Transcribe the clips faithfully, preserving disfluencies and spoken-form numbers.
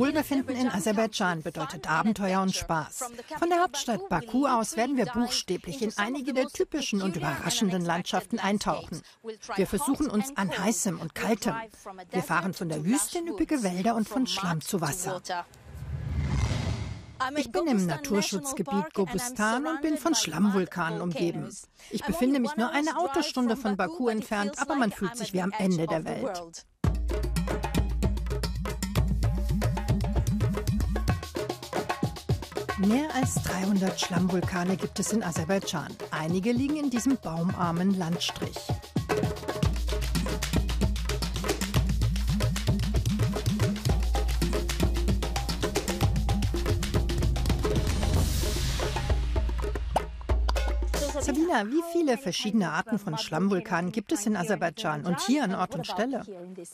Wohlbefinden in Aserbaidschan bedeutet Abenteuer und Spaß. Von der Hauptstadt Baku aus werden wir buchstäblich in einige der typischen und überraschenden Landschaften eintauchen. Wir versuchen uns an heißem und kaltem. Wir fahren von der Wüste in üppige Wälder und von Schlamm zu Wasser. Ich bin im Naturschutzgebiet Gobustan und bin von Schlammvulkanen umgeben. Ich befinde mich nur eine Autostunde von Baku entfernt, aber man fühlt sich wie am Ende der Welt. Mehr als dreihundert Schlammvulkane gibt es in Aserbaidschan. Einige liegen in diesem baumarmen Landstrich. Sabina, wie viele verschiedene Arten von Schlammvulkanen gibt es in Aserbaidschan und hier an Ort und Stelle?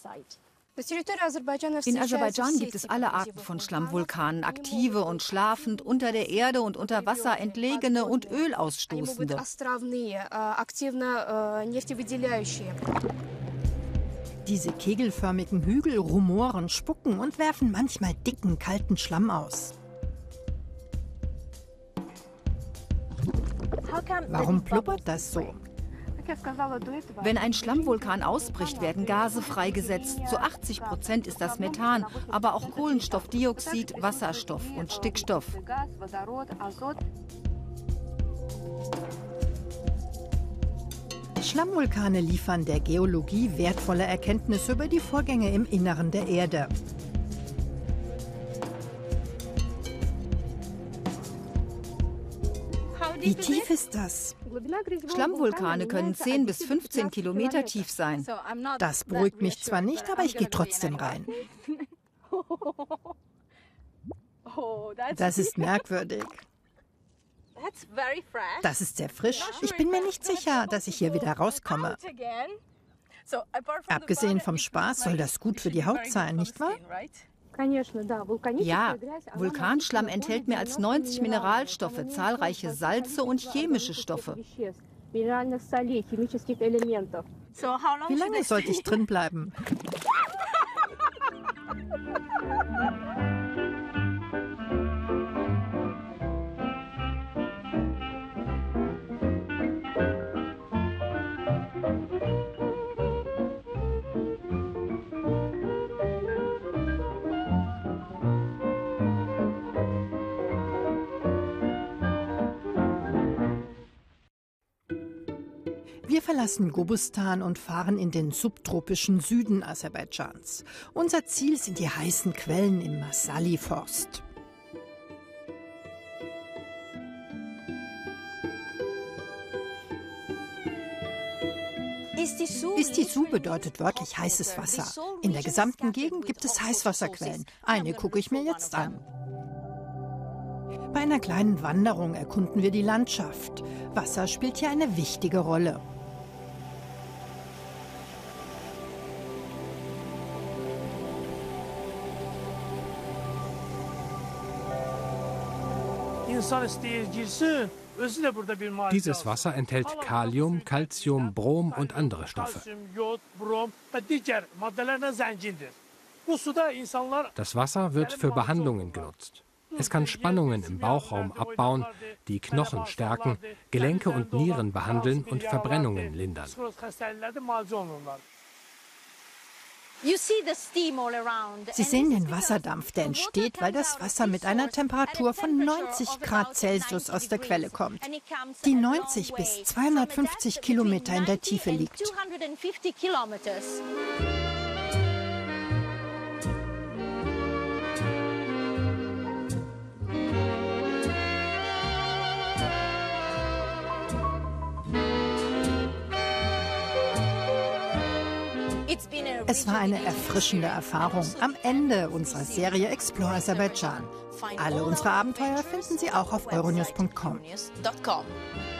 In Aserbaidschan gibt es alle Arten von Schlammvulkanen, aktive und schlafend, unter der Erde und unter Wasser entlegene und ölausstoßende. Diese kegelförmigen Hügel rumoren, spucken und werfen manchmal dicken, kalten Schlamm aus. Warum blubbert das so? Wenn ein Schlammvulkan ausbricht, werden Gase freigesetzt. Zu achtzig Prozent ist das Methan, aber auch Kohlenstoffdioxid, Wasserstoff und Stickstoff. Schlammvulkane liefern der Geologie wertvolle Erkenntnisse über die Vorgänge im Inneren der Erde. Wie tief ist das? Schlammvulkane können zehn bis fünfzehn Kilometer tief sein. Das beruhigt mich zwar nicht, aber ich gehe trotzdem rein. Das ist merkwürdig. Das ist sehr frisch. Ich bin mir nicht sicher, dass ich hier wieder rauskomme. Abgesehen vom Spaß soll das gut für die Haut sein, nicht wahr? Ja, Vulkanschlamm enthält mehr als neunzig Mineralstoffe, zahlreiche Salze und chemische Stoffe. Wie lange sollte ich drin bleiben? Wir verlassen Gobustan und fahren in den subtropischen Süden Aserbaidschans. Unser Ziel sind die heißen Quellen im Masali-Forst. Istisu bedeutet wörtlich heißes Wasser. In der gesamten Gegend gibt es Heißwasserquellen. Eine gucke ich mir jetzt an. Bei einer kleinen Wanderung erkunden wir die Landschaft. Wasser spielt hier eine wichtige Rolle. Dieses Wasser enthält Kalium, Calcium, Brom und andere Stoffe. Das Wasser wird für Behandlungen genutzt. Es kann Spannungen im Bauchraum abbauen, die Knochen stärken, Gelenke und Nieren behandeln und Verbrennungen lindern. Sie sehen den Wasserdampf, der entsteht, weil das Wasser mit einer Temperatur von neunzig Grad Celsius aus der Quelle kommt, die neunzig bis zweihundertfünfzig Kilometer in der Tiefe liegt. Es war eine erfrischende Erfahrung am Ende unserer Serie Explore Aserbaidschan. Alle unsere Abenteuer finden Sie auch auf euronews punkt com.